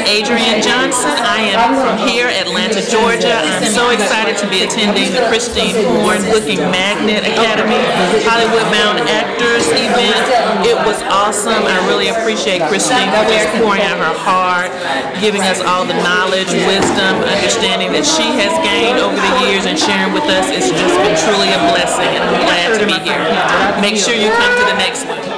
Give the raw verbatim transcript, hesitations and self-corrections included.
Adrienne Johnson. I am from here, Atlanta, Georgia. I'm so excited to be attending the Christine Horn Booking Magnet Academy Hollywood Bound Actors event. It was awesome. I really appreciate Christine for just pouring out her heart, giving us all the knowledge, wisdom, understanding that she has gained over the years and sharing with us. It's just been truly a blessing, and I'm glad to be here. Make sure you come to the next one.